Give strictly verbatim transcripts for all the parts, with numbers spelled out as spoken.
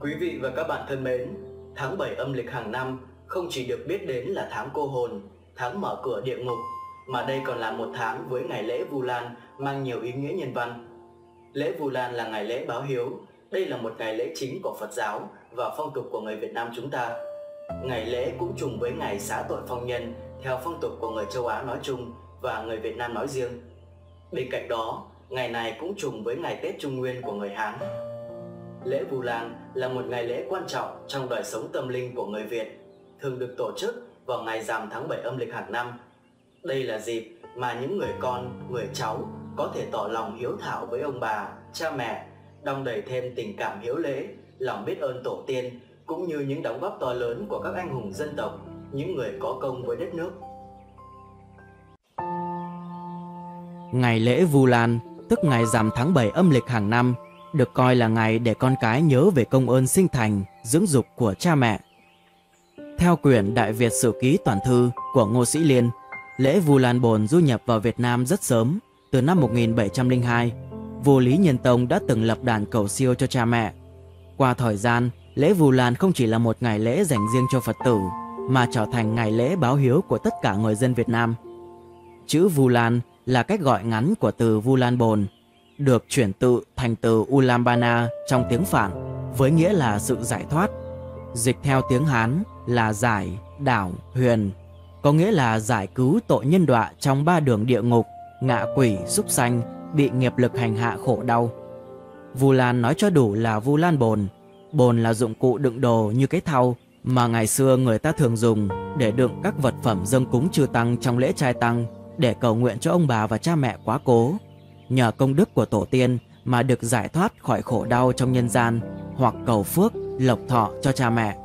Quý vị và các bạn thân mến, tháng bảy âm lịch hàng năm không chỉ được biết đến là tháng cô hồn, tháng mở cửa địa ngục, mà đây còn là một tháng với ngày lễ Vu Lan mang nhiều ý nghĩa nhân văn. Lễ Vu Lan là ngày lễ báo hiếu, đây là một ngày lễ chính của Phật giáo và phong tục của người Việt Nam chúng ta. Ngày lễ cũng trùng với ngày xá tội phong nhân theo phong tục của người châu Á nói chung và người Việt Nam nói riêng. Bên cạnh đó, ngày này cũng trùng với ngày Tết Trung Nguyên của người Hán. Lễ Vu Lan là một ngày lễ quan trọng trong đời sống tâm linh của người Việt, thường được tổ chức vào ngày rằm tháng bảy âm lịch hàng năm. Đây là dịp mà những người con, người cháu có thể tỏ lòng hiếu thảo với ông bà, cha mẹ, đong đầy thêm tình cảm hiếu lễ, lòng biết ơn tổ tiên, cũng như những đóng góp to lớn của các anh hùng dân tộc, những người có công với đất nước. Ngày lễ Vu Lan, tức ngày rằm tháng bảy âm lịch hàng năm, được coi là ngày để con cái nhớ về công ơn sinh thành, dưỡng dục của cha mẹ. Theo quyển Đại Việt Sử Ký Toàn Thư của Ngô Sĩ Liên, lễ Vu Lan Bồn du nhập vào Việt Nam rất sớm, từ năm một nghìn bảy trăm lẻ hai. Vua Lý Nhân Tông đã từng lập đàn cầu siêu cho cha mẹ. Qua thời gian, lễ Vu Lan không chỉ là một ngày lễ dành riêng cho Phật tử, mà trở thành ngày lễ báo hiếu của tất cả người dân Việt Nam. Chữ Vu Lan là cách gọi ngắn của từ Vu Lan Bồn, được chuyển tự thành từ Ulambana trong tiếng Phạn, với nghĩa là sự giải thoát. Dịch theo tiếng Hán là giải, đảo, huyền, có nghĩa là giải cứu tội nhân đọa trong ba đường địa ngục, ngạ quỷ, súc sanh, bị nghiệp lực hành hạ khổ đau. Vu Lan nói cho đủ là Vu Lan Bồn. Bồn là dụng cụ đựng đồ như cái thau mà ngày xưa người ta thường dùng để đựng các vật phẩm dâng cúng chư tăng trong lễ trai tăng, để cầu nguyện cho ông bà và cha mẹ quá cố, nhờ công đức của tổ tiên mà được giải thoát khỏi khổ đau trong nhân gian, hoặc cầu phước, lộc thọ cho cha mẹ.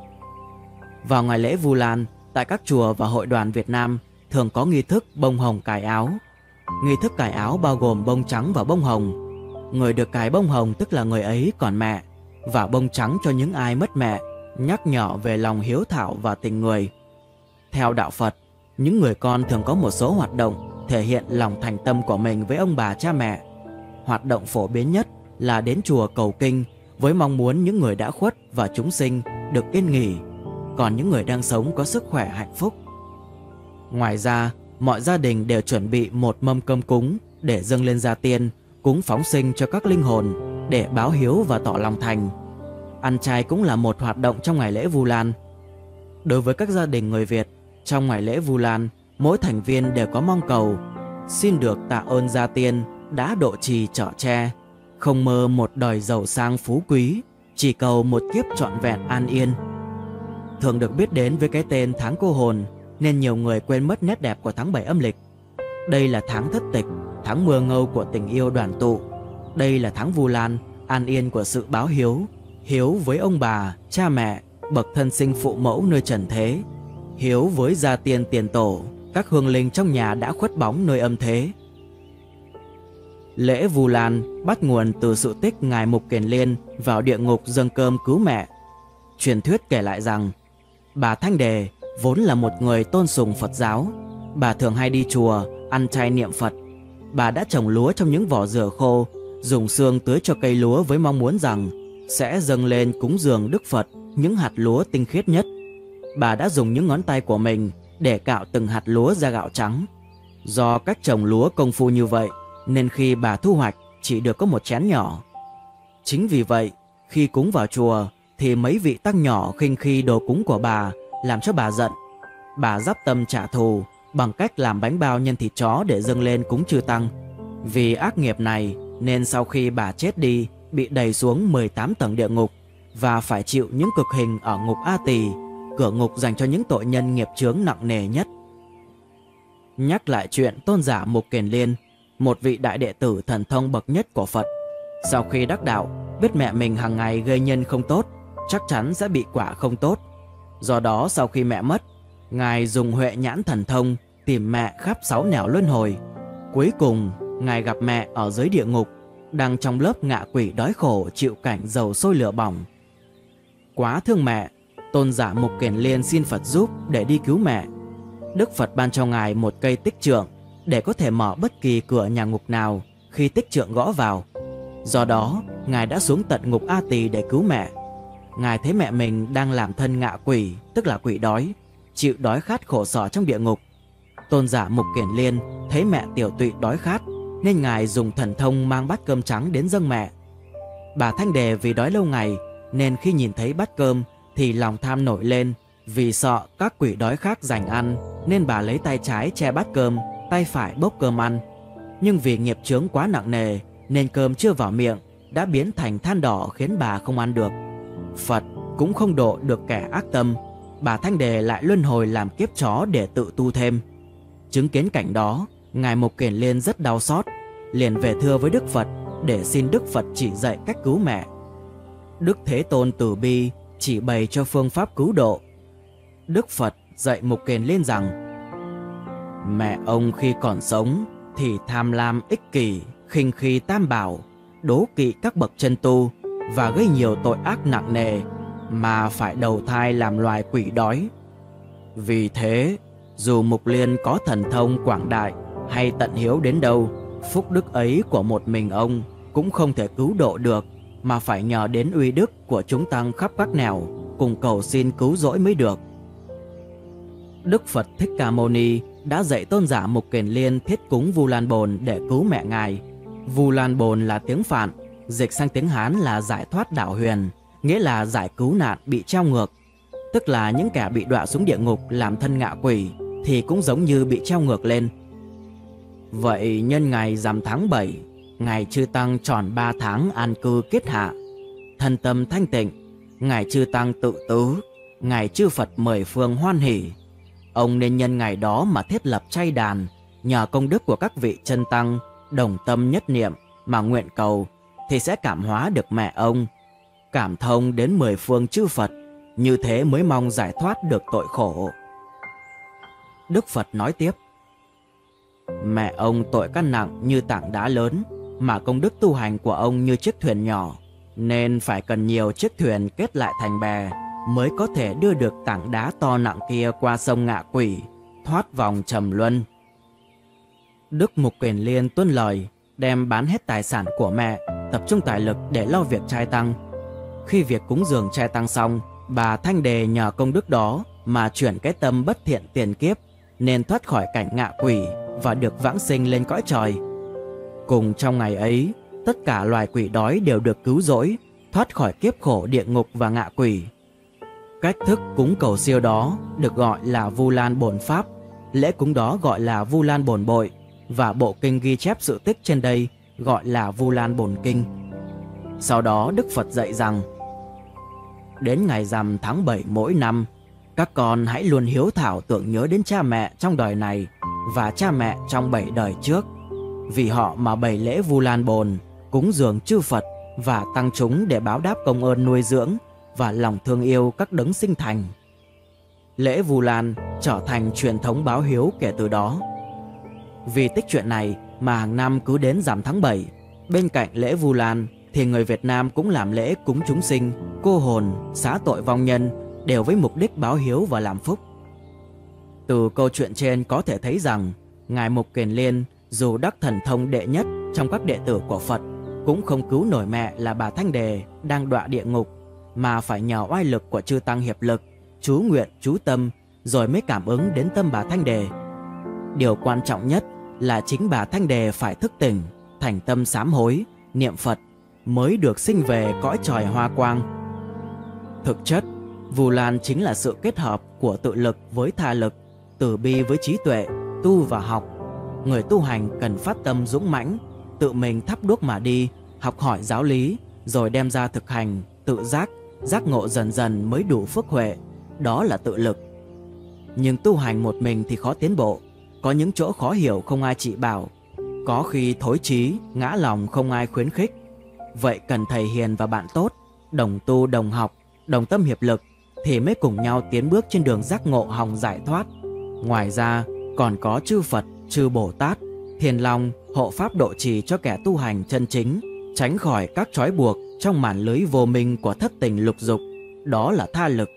Vào ngày lễ Vu Lan, tại các chùa và hội đoàn Việt Nam thường có nghi thức bông hồng cài áo. Nghi thức cài áo bao gồm bông trắng và bông hồng. Người được cài bông hồng tức là người ấy còn mẹ, và bông trắng cho những ai mất mẹ, nhắc nhở về lòng hiếu thảo và tình người. Theo đạo Phật, những người con thường có một số hoạt động thể hiện lòng thành tâm của mình với ông bà cha mẹ. Hoạt động phổ biến nhất là đến chùa cầu kinh với mong muốn những người đã khuất và chúng sinh được yên nghỉ, còn những người đang sống có sức khỏe hạnh phúc. Ngoài ra, mọi gia đình đều chuẩn bị một mâm cơm cúng để dâng lên gia tiên, cúng phóng sinh cho các linh hồn để báo hiếu và tỏ lòng thành. Ăn chay cũng là một hoạt động trong ngày lễ Vu Lan. Đối với các gia đình người Việt, trong ngày lễ Vu Lan, mỗi thành viên đều có mong cầu: xin được tạ ơn gia tiên đã độ trì chở che, không mơ một đời giàu sang phú quý, chỉ cầu một kiếp trọn vẹn an yên. Thường được biết đến với cái tên tháng cô hồn, nên nhiều người quên mất nét đẹp của tháng bảy âm lịch. Đây là tháng thất tịch, tháng mưa ngâu của tình yêu đoàn tụ. Đây là tháng Vu Lan, an yên của sự báo hiếu, hiếu với ông bà, cha mẹ, bậc thân sinh phụ mẫu nơi trần thế, hiếu với gia tiên tiền tổ, các hương linh trong nhà đã khuất bóng nơi âm thế. Lễ Vu Lan bắt nguồn từ sự tích Ngài Mục Kiền Liên vào địa ngục dâng cơm cứu mẹ. Truyền thuyết kể lại rằng, bà Thanh Đề vốn là một người tôn sùng Phật giáo. Bà thường hay đi chùa, ăn chay niệm Phật. Bà đã trồng lúa trong những vỏ dừa khô, dùng xương tưới cho cây lúa với mong muốn rằng sẽ dâng lên cúng dường Đức Phật những hạt lúa tinh khiết nhất. Bà đã dùng những ngón tay của mình để cạo từng hạt lúa ra gạo trắng. Do cách trồng lúa công phu như vậy, nên khi bà thu hoạch chỉ được có một chén nhỏ. Chính vì vậy, khi cúng vào chùa thì mấy vị tăng nhỏ khinh khi đồ cúng của bà, làm cho bà giận. Bà dắp tâm trả thù bằng cách làm bánh bao nhân thịt chó để dâng lên cúng chư tăng. Vì ác nghiệp này nên sau khi bà chết đi, bị đày xuống mười tám tầng địa ngục và phải chịu những cực hình ở ngục A Tỳ, cửa ngục dành cho những tội nhân nghiệp chướng nặng nề nhất. Nhắc lại chuyện tôn giả Mục Kiền Liên, một vị đại đệ tử thần thông bậc nhất của Phật. Sau khi đắc đạo, biết mẹ mình hàng ngày gây nhân không tốt, chắc chắn sẽ bị quả không tốt. Do đó sau khi mẹ mất, Ngài dùng huệ nhãn thần thông tìm mẹ khắp sáu nẻo luân hồi. Cuối cùng, Ngài gặp mẹ ở dưới địa ngục, đang trong lớp ngạ quỷ đói khổ chịu cảnh dầu sôi lửa bỏng. Quá thương mẹ, tôn giả Mục Kiền Liên xin Phật giúp để đi cứu mẹ. Đức Phật ban cho Ngài một cây tích trượng để có thể mở bất kỳ cửa nhà ngục nào khi tích trượng gõ vào. Do đó, Ngài đã xuống tận ngục A Tỳ để cứu mẹ. Ngài thấy mẹ mình đang làm thân ngạ quỷ, tức là quỷ đói, chịu đói khát khổ sở trong địa ngục. Tôn giả Mục Kiền Liên thấy mẹ tiểu tụy đói khát, nên Ngài dùng thần thông mang bát cơm trắng đến dâng mẹ. Bà Thanh Đề vì đói lâu ngày, nên khi nhìn thấy bát cơm thì lòng tham nổi lên. Vì sợ các quỷ đói khác giành ăn, nên bà lấy tay trái che bát cơm, tay phải bốc cơm ăn. Nhưng vì nghiệp chướng quá nặng nề, nên cơm chưa vào miệng đã biến thành than đỏ, khiến bà không ăn được. Phật cũng không độ được kẻ ác tâm. Bà Thanh Đề lại luân hồi làm kiếp chó để tự tu thêm. Chứng kiến cảnh đó, Ngài Mục Kiền Liên rất đau xót, liền về thưa với Đức Phật để xin Đức Phật chỉ dạy cách cứu mẹ. Đức Thế Tôn từ bi chỉ bày cho phương pháp cứu độ. Đức Phật dạy Mục Kiền Liên rằng: mẹ ông khi còn sống thì tham lam ích kỷ, khinh khi tam bảo, đố kỵ các bậc chân tu và gây nhiều tội ác nặng nề, mà phải đầu thai làm loài quỷ đói. Vì thế, dù Mục Liên có thần thông quảng đại hay tận hiếu đến đâu, phúc đức ấy của một mình ông cũng không thể cứu độ được, mà phải nhờ đến uy đức của chúng tăng khắp các nẻo cùng cầu xin cứu rỗi mới được. Đức Phật Thích Ca Mâu Ni đã dạy tôn giả Mục Kiền Liên thiết cúng Vu Lan Bồn để cứu mẹ Ngài. Vu Lan Bồn là tiếng Phạn, dịch sang tiếng Hán là giải thoát đảo huyền, nghĩa là giải cứu nạn bị treo ngược. Tức là những kẻ bị đọa xuống địa ngục làm thân ngạ quỷ thì cũng giống như bị treo ngược lên. Vậy nhân ngày rằm tháng bảy, Ngài Chư Tăng tròn ba tháng an cư kiết hạ, thân tâm thanh tịnh, Ngài Chư Tăng tự tứ, Ngài Chư Phật mười phương hoan hỷ. Ông nên nhân ngày đó mà thiết lập chay đàn, nhờ công đức của các vị chân tăng đồng tâm nhất niệm mà nguyện cầu, thì sẽ cảm hóa được mẹ ông, cảm thông đến mười phương chư Phật, như thế mới mong giải thoát được tội khổ. Đức Phật nói tiếp: mẹ ông tội căn nặng như tảng đá lớn, mà công đức tu hành của ông như chiếc thuyền nhỏ, nên phải cần nhiều chiếc thuyền kết lại thành bè mới có thể đưa được tảng đá to nặng kia qua sông ngạ quỷ, thoát vòng trầm luân. Đức Mục Kiền Liên tuân lời, đem bán hết tài sản của mẹ, tập trung tài lực để lo việc trai tăng. Khi việc cúng dường trai tăng xong, bà Thanh Đề nhờ công đức đó mà chuyển cái tâm bất thiện tiền kiếp, nên thoát khỏi cảnh ngạ quỷ và được vãng sinh lên cõi trời. Cùng trong ngày ấy, tất cả loài quỷ đói đều được cứu rỗi, thoát khỏi kiếp khổ địa ngục và ngạ quỷ. Cách thức cúng cầu siêu đó được gọi là Vu Lan Bồn Pháp, lễ cúng đó gọi là Vu Lan Bồn Bội, và bộ kinh ghi chép sự tích trên đây gọi là Vu Lan Bồn Kinh. Sau đó Đức Phật dạy rằng: đến ngày rằm tháng bảy mỗi năm, các con hãy luôn hiếu thảo tưởng nhớ đến cha mẹ trong đời này và cha mẹ trong bảy đời trước, vì họ mà bày lễ Vu Lan Bồn, cúng dường chư Phật và tăng chúng để báo đáp công ơn nuôi dưỡng và lòng thương yêu các đấng sinh thành. Lễ Vu Lan trở thành truyền thống báo hiếu kể từ đó. Vì tích chuyện này mà hàng năm cứ đến rằm tháng bảy, bên cạnh lễ Vu Lan thì người Việt Nam cũng làm lễ cúng chúng sinh, cô hồn, xá tội vong nhân, đều với mục đích báo hiếu và làm phúc. Từ câu chuyện trên có thể thấy rằng Ngài Mục Kiền Liên dù đắc thần thông đệ nhất trong các đệ tử của Phật, cũng không cứu nổi mẹ là bà Thanh Đề đang đọa địa ngục, mà phải nhờ oai lực của chư tăng hiệp lực, chú nguyện chú tâm, rồi mới cảm ứng đến tâm bà Thanh Đề. Điều quan trọng nhất là chính bà Thanh Đề phải thức tỉnh, thành tâm sám hối, niệm Phật, mới được sinh về cõi trời hoa quang. Thực chất, Vu Lan chính là sự kết hợp của tự lực với tha lực, từ bi với trí tuệ, tu và học. Người tu hành cần phát tâm dũng mãnh, tự mình thắp đuốc mà đi, học hỏi giáo lý, rồi đem ra thực hành, tự giác, giác ngộ dần dần mới đủ phước huệ. Đó là tự lực. Nhưng tu hành một mình thì khó tiến bộ, có những chỗ khó hiểu không ai chỉ bảo, có khi thối chí, ngã lòng không ai khuyến khích. Vậy cần thầy hiền và bạn tốt, đồng tu đồng học, đồng tâm hiệp lực, thì mới cùng nhau tiến bước trên đường giác ngộ hòng giải thoát. Ngoài ra còn có chư Phật, chư Bồ Tát, Thiền Long hộ pháp độ trì cho kẻ tu hành chân chính, tránh khỏi các trói buộc trong màn lưới vô minh của thất tình lục dục. Đó là tha lực.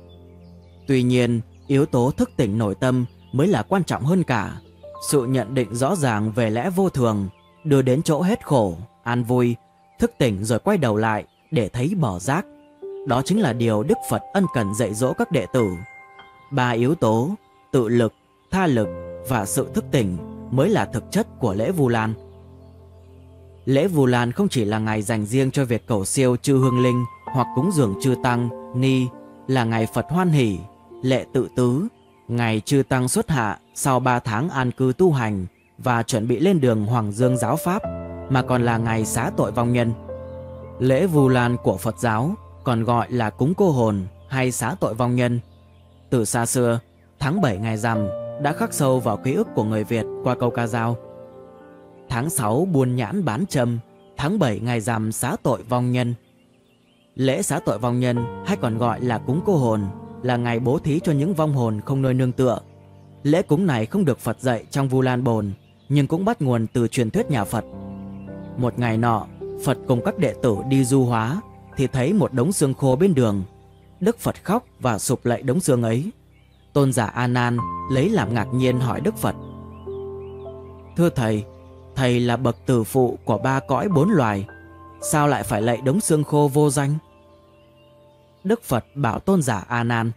Tuy nhiên, yếu tố thức tỉnh nội tâm mới là quan trọng hơn cả. Sự nhận định rõ ràng về lẽ vô thường đưa đến chỗ hết khổ, an vui, thức tỉnh rồi quay đầu lại để thấy bỏ rác. đó chính là điều Đức Phật ân cần dạy dỗ các đệ tử. Ba yếu tố, tự lực, tha lực và sự thức tỉnh mới là thực chất của lễ Vu Lan. Lễ Vu Lan không chỉ là ngày dành riêng cho việc cầu siêu chư hương linh hoặc cúng dường chư tăng, ni, là ngày Phật hoan hỷ, lệ tự tứ, ngày chư tăng xuất hạ sau ba tháng an cư tu hành và chuẩn bị lên đường Hoàng Dương giáo pháp, mà còn là ngày xá tội vong nhân. Lễ Vu Lan của Phật giáo còn gọi là cúng cô hồn hay xá tội vong nhân. Từ xa xưa, tháng bảy ngày rằm đã khắc sâu vào ký ức của người Việt qua câu ca dao: tháng sáu buôn nhãn bán châm, tháng bảy ngày rằm xá tội vong nhân. Lễ xá tội vong nhân hay còn gọi là cúng cô hồn là ngày bố thí cho những vong hồn không nơi nương tựa. Lễ cúng này không được Phật dạy trong Vu Lan Bồn, nhưng cũng bắt nguồn từ truyền thuyết nhà Phật. Một ngày nọ, Phật cùng các đệ tử đi du hóa thì thấy một đống xương khô bên đường. Đức Phật khóc và sụp lạy đống xương ấy. Tôn giả A Nan lấy làm ngạc nhiên hỏi Đức Phật: Thưa thầy, thầy là bậc tử phụ của ba cõi bốn loài, sao lại phải lạy đống xương khô vô danh? Đức Phật bảo tôn giả A Nan: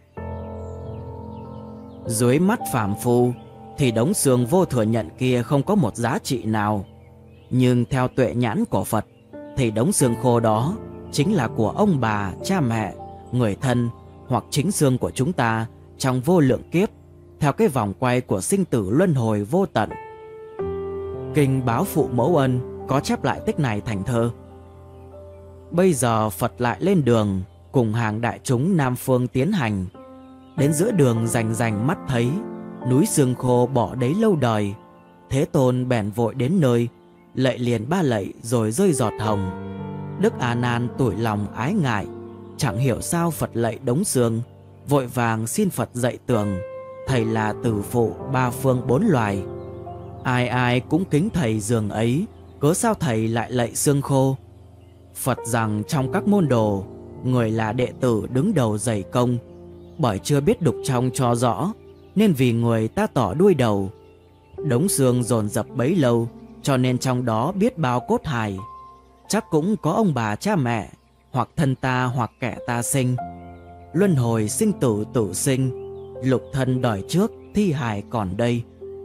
Dưới mắt phàm phu thì đống xương vô thừa nhận kia không có một giá trị nào, nhưng theo tuệ nhãn của Phật thì đống xương khô đó chính là của ông bà, cha mẹ, người thân hoặc chính xương của chúng ta trong vô lượng kiếp, theo cái vòng quay của sinh tử luân hồi vô tận. Kinh Báo Phụ Mẫu Ân có chép lại tích này thành thơ: Bây giờ Phật lại lên đường cùng hàng đại chúng Nam Phương tiến hành. Đến giữa đường rành rành mắt thấy núi xương khô bỏ đấy lâu đời. Thế Tôn bèn vội đến nơi, lạy liền ba lạy rồi rơi giọt hồng. Đức A Nan tủi lòng ái ngại, chẳng hiểu sao Phật lạy đống xương, vội vàng xin Phật dạy tường. Thầy là tử phụ ba phương bốn loài, ai ai cũng kính thầy dường ấy, cớ sao thầy lại lạy xương khô? Phật rằng trong các môn đồ, người là đệ tử đứng đầu dày công, bởi chưa biết đục trong cho rõ, nên vì người ta tỏ đuôi đầu. Đống xương dồn dập bấy lâu, cho nên trong đó biết bao cốt hài. Chắc cũng có ông bà cha mẹ, hoặc thân ta hoặc kẻ ta sinh. Luân hồi sinh tử tử sinh, lục thân đời trước thi hài còn đây.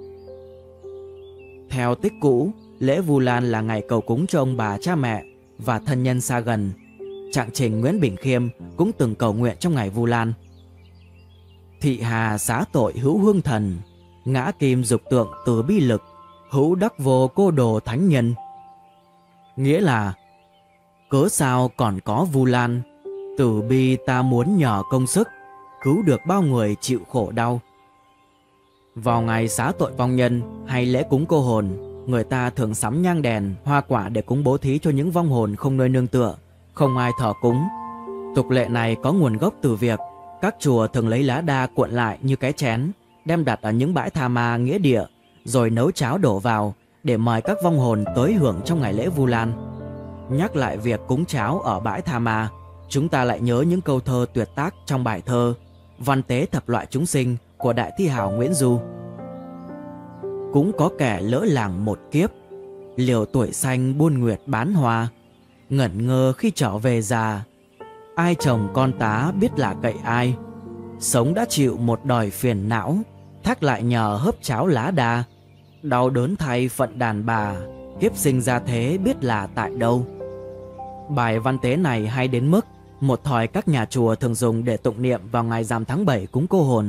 Theo tích cũ, lễ Vu Lan là ngày cầu cúng cho ông bà cha mẹ và thân nhân xa gần. Trạng Trình Nguyễn Bỉnh Khiêm cũng từng cầu nguyện trong ngày Vu Lan: Thị hà xá tội hữu hương thần, ngã kim dục tượng từ bi lực, hữu đắc vô cô đồ thánh nhân. Nghĩa là cớ sao còn có Vu Lan, từ bi ta muốn nhờ công sức cứu được bao người chịu khổ đau. Vào ngày xá tội vong nhân hay lễ cúng cô hồn, người ta thường sắm nhang đèn, hoa quả để cúng bố thí cho những vong hồn không nơi nương tựa, không ai thờ cúng. Tục lệ này có nguồn gốc từ việc các chùa thường lấy lá đa cuộn lại như cái chén, đem đặt ở những bãi tha ma nghĩa địa, rồi nấu cháo đổ vào để mời các vong hồn tới hưởng trong ngày lễ Vu Lan. Nhắc lại việc cúng cháo ở bãi tha ma, chúng ta lại nhớ những câu thơ tuyệt tác trong bài thơ Văn tế thập loại chúng sinh của đại thi hào Nguyễn Du: Cũng có kẻ lỡ làng một kiếp, liều tuổi xanh buôn nguyệt bán hoa, ngẩn ngơ khi trở về già, ai chồng con tá biết là cậy ai. Sống đã chịu một đời phiền não, thác lại nhờ hớp cháo lá đa, đau đớn thay phận đàn bà, kiếp sinh ra thế biết là tại đâu. Bài văn tế này hay đến mức một thời các nhà chùa thường dùng để tụng niệm vào ngày rằm tháng bảy cúng cô hồn.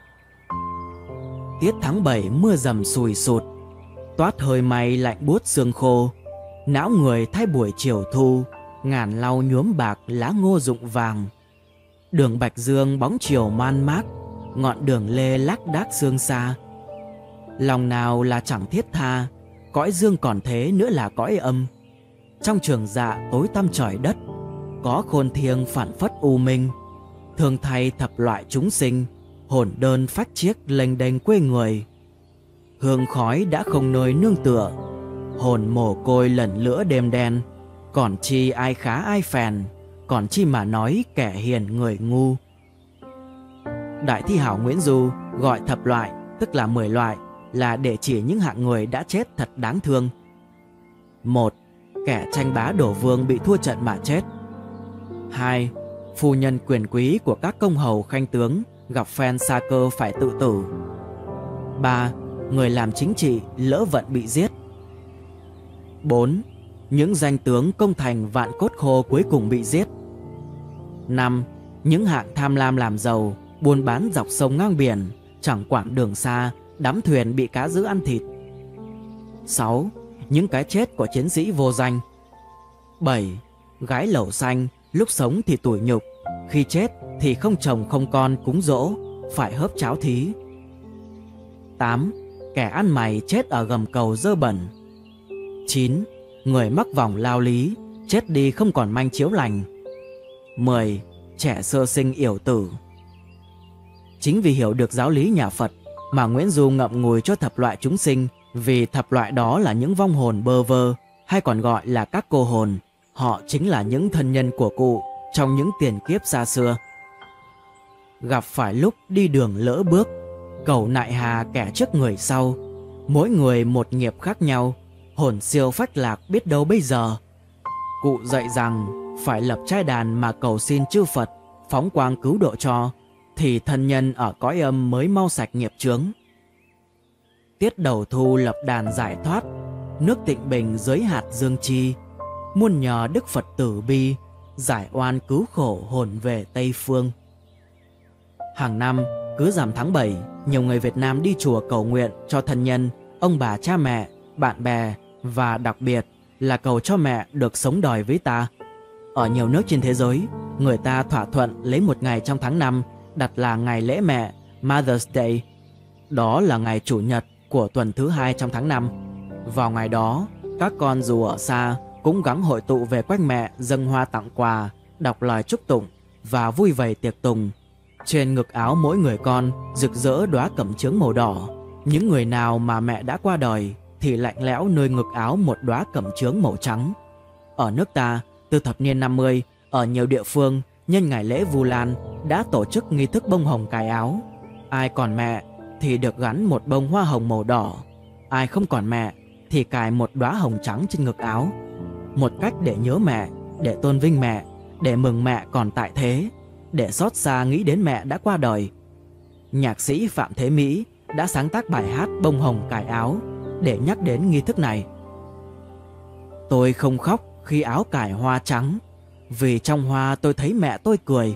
Tiết tháng bảy mưa rầm sùi sụt, toát hơi may lạnh buốt sương khô, não người thay buổi chiều thu, ngàn lau nhuốm bạc lá ngô rụng vàng. Đường Bạch Dương bóng chiều man mác, ngọn đường lê lác đác sương xa. Lòng nào là chẳng thiết tha, cõi dương còn thế nữa là cõi âm. Trong trường dạ tối tăm trời đất, có khôn thiêng phản phất u minh. Thường thay thập loại chúng sinh, hồn đơn phách chiếc lênh đênh quê người. Hương khói đã không nơi nương tựa, hồn mồ côi lần lữa đêm đen. Còn chi ai khá ai phèn, còn chi mà nói kẻ hiền người ngu. Đại thi hảo Nguyễn Du gọi thập loại, tức là mười loại, là để chỉ những hạng người đã chết thật đáng thương. Một, kẻ tranh bá đổ vương bị thua trận mà chết. Hai, phu nhân quyền quý của các công hầu khanh tướng gặp phen xa cơ phải tự tử. ba. Người làm chính trị lỡ vận bị giết. bốn. Những danh tướng công thành vạn cốt khô cuối cùng bị giết. năm. Những hạng tham lam làm giàu, buôn bán dọc sông ngang biển, chẳng quản đường xa, đắm thuyền bị cá dữ ăn thịt. sáu. Những cái chết của chiến sĩ vô danh. bảy. Gái lẩu xanh, lúc sống thì tủi nhục, khi chết thì không chồng không con cúng dỗ, phải hớp cháo thí. tám. Kẻ ăn mày chết ở gầm cầu dơ bẩn. chín. Người mắc vòng lao lý, chết đi không còn manh chiếu lành. mười. Trẻ sơ sinh yểu tử. Chính vì hiểu được giáo lý nhà Phật mà Nguyễn Du ngậm ngùi cho thập loại chúng sinh, vì thập loại đó là những vong hồn bơ vơ, hay còn gọi là các cô hồn. Họ chính là những thân nhân của cụ trong những tiền kiếp xa xưa. Gặp phải lúc đi đường lỡ bước, cầu nại hà kẻ trước người sau, mỗi người một nghiệp khác nhau, hồn siêu phách lạc biết đâu bây giờ. Cụ dạy rằng phải lập trai đàn mà cầu xin chư Phật phóng quang cứu độ cho, thì thân nhân ở cõi âm mới mau sạch nghiệp chướng. Tiết đầu thu lập đàn giải thoát, nước tịnh bình dưới hạt dương chi, muôn nhờ Đức Phật tử bi, giải oan cứu khổ hồn về Tây Phương. Hàng năm, cứ rằm tháng bảy, nhiều người Việt Nam đi chùa cầu nguyện cho thân nhân, ông bà cha mẹ, bạn bè, và đặc biệt là cầu cho mẹ được sống đòi với ta. Ở nhiều nước trên thế giới, người ta thỏa thuận lấy một ngày trong tháng năm đặt là ngày lễ mẹ, Mother's Day. Đó là ngày chủ nhật của tuần thứ hai trong tháng năm. Vào ngày đó, các con dù ở xa cũng gắng hội tụ về quanh mẹ, dâng hoa tặng quà, đọc lời chúc tụng và vui vầy tiệc tùng. Trên ngực áo mỗi người con rực rỡ đóa cẩm chướng màu đỏ. Những người nào mà mẹ đã qua đời thì lạnh lẽo nơi ngực áo một đóa cẩm chướng màu trắng. Ở nước ta, từ thập niên năm mươi, ở nhiều địa phương nhân ngày lễ Vu Lan đã tổ chức nghi thức bông hồng cài áo. Ai còn mẹ thì được gắn một bông hoa hồng màu đỏ, ai không còn mẹ thì cài một đóa hồng trắng trên ngực áo. Một cách để nhớ mẹ, để tôn vinh mẹ, để mừng mẹ còn tại thế, để xót xa nghĩ đến mẹ đã qua đời. Nhạc sĩ Phạm Thế Mỹ đã sáng tác bài hát Bông hồng cài áo để nhắc đến nghi thức này. Tôi không khóc khi áo cài hoa trắng, vì trong hoa tôi thấy mẹ tôi cười.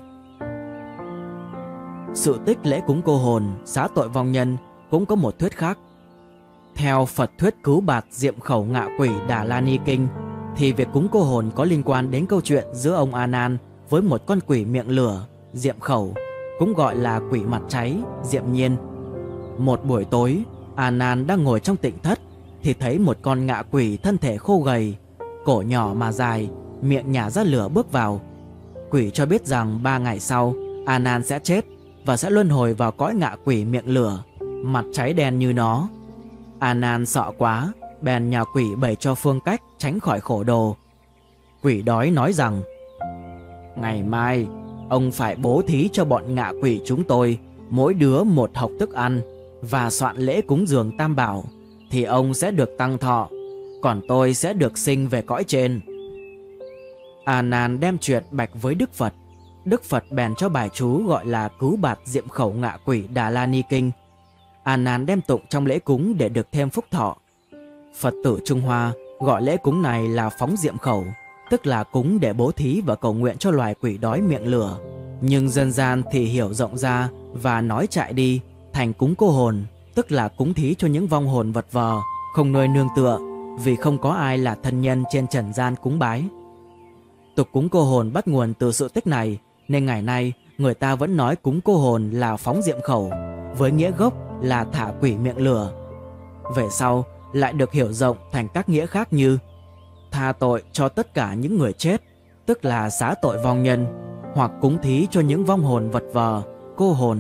Sự tích lễ cúng cô hồn, xá tội vong nhân cũng có một thuyết khác. Theo Phật thuyết cứu bạt diệm khẩu ngạ quỷ Đà La Ni Kinh, thì việc cúng cô hồn có liên quan đến câu chuyện giữa ông A Nan với một con quỷ miệng lửa, diệm khẩu, cũng gọi là quỷ mặt cháy, diệm nhiên. Một buổi tối, A Nan đang ngồi trong tịnh thất thì thấy một con ngạ quỷ thân thể khô gầy, cổ nhỏ mà dài, miệng nhả ra lửa bước vào. Quỷ cho biết rằng ba ngày sau A Nan sẽ chết và sẽ luân hồi vào cõi ngạ quỷ miệng lửa, mặt cháy đen như nó. A Nan sợ quá, bèn nhờ quỷ bày cho phương cách tránh khỏi khổ đồ. Quỷ đói nói rằng: ngày mai ông phải bố thí cho bọn ngạ quỷ chúng tôi mỗi đứa một hộc thức ăn và soạn lễ cúng dường tam bảo, thì ông sẽ được tăng thọ, còn tôi sẽ được sinh về cõi trên. A Nan đem chuyện bạch với Đức Phật. Đức Phật bèn cho bài chú gọi là cứu bạt diệm khẩu ngạ quỷ Đà La Ni Kinh. A Nan đem tụng trong lễ cúng để được thêm phúc thọ. Phật tử Trung Hoa gọi lễ cúng này là phóng diệm khẩu, tức là cúng để bố thí và cầu nguyện cho loài quỷ đói miệng lửa. Nhưng dân gian thì hiểu rộng ra và nói chạy đi thành cúng cô hồn, tức là cúng thí cho những vong hồn vật vờ không nơi nương tựa, vì không có ai là thân nhân trên trần gian cúng bái. Tục cúng cô hồn bắt nguồn từ sự tích này, nên ngày nay người ta vẫn nói cúng cô hồn là phóng diệm khẩu, với nghĩa gốc là thả quỷ miệng lửa. Về sau lại được hiểu rộng thành các nghĩa khác như tha tội cho tất cả những người chết, tức là xá tội vong nhân, hoặc cúng thí cho những vong hồn vật vờ, cô hồn.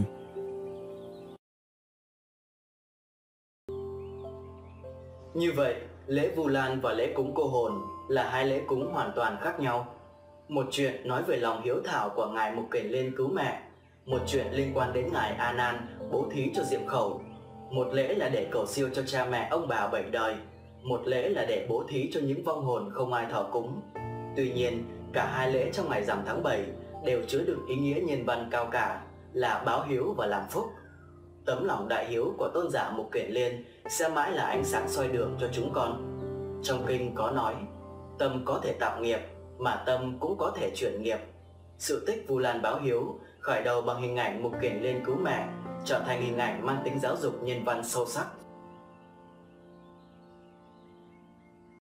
Như vậy, lễ Vu Lan và lễ cúng cô hồn là hai lễ cúng hoàn toàn khác nhau. Một chuyện nói về lòng hiếu thảo của ngài Mục Kiền Liên cứu mẹ, một chuyện liên quan đến ngài A Nan bố thí cho diệm khẩu. Một lễ là để cầu siêu cho cha mẹ ông bà bảy đời, một lễ là để bố thí cho những vong hồn không ai thờ cúng. Tuy nhiên, cả hai lễ trong ngày rằm tháng bảy đều chứa đựng ý nghĩa nhân văn cao cả là báo hiếu và làm phúc. Tấm lòng đại hiếu của tôn giả Mục Kiền Liên sẽ mãi là ánh sáng soi đường cho chúng con. Trong kinh có nói, tâm có thể tạo nghiệp, mà tâm cũng có thể chuyển nghiệp. Sự tích Vu Lan báo hiếu khởi đầu bằng hình ảnh Mục Kiền Liên cứu mẹ, trở thành hình ảnh mang tính giáo dục nhân văn sâu sắc.